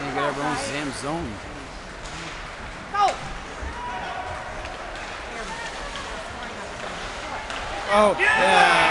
to get everyone's damn zone. Go! Oh, yeah.